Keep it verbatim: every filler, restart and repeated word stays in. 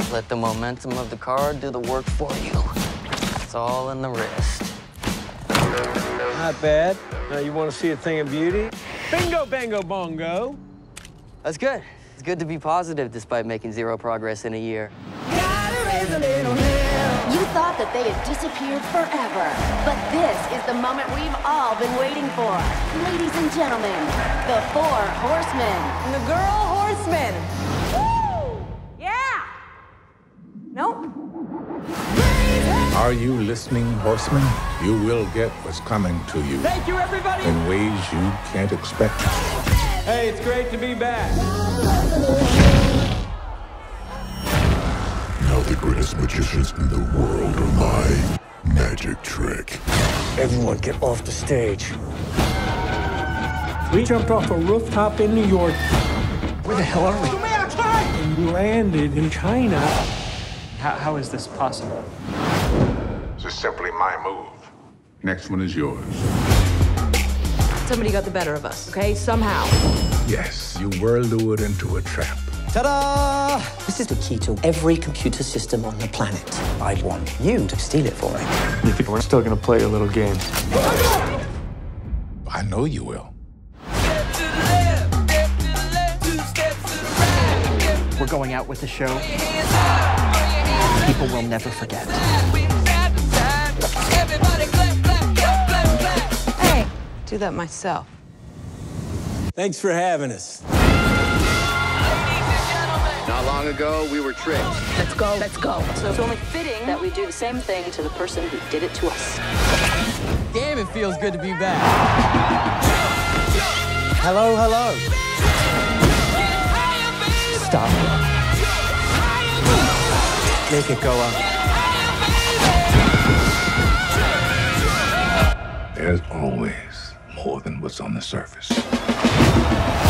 Let the momentum of the car do the work for you. It's all in the wrist. Not bad. Now you want to see a thing of beauty? Bingo, bango, bongo. That's good. It's good to be positive despite making zero progress in a year. You thought that they had disappeared forever, but this is the moment we've all been waiting for. Ladies and gentlemen, the Four Horsemen. And the girl horsemen. Woo! Yeah! Nope. Are you listening, horsemen? You will get what's coming to you. Thank you, everybody. In ways you can't expect. Hey, it's great to be back. Now the greatest magicians in the world are my magic trick. Everyone get off the stage. We jumped off a rooftop in New York. Where the hell are we? And we landed in China. How, how is this possible? This is simply my move. Next one is yours. Somebody got the better of us, okay? Somehow. Yes, you were lured into a trap. Ta-da! This is the key to every computer system on the planet. I want you to steal it for me. You think we're still gonna play a little game? I know you will. We're going out with the show. People will never forget. Hey, do that myself. Thanks for having us. Not long ago, we were tricked. Let's go, let's go. So it's only fitting that we do the same thing to the person who did it to us. Damn, it feels good to be back. Hello, hello. Stop. Make it go up. There's always more than what's on the surface.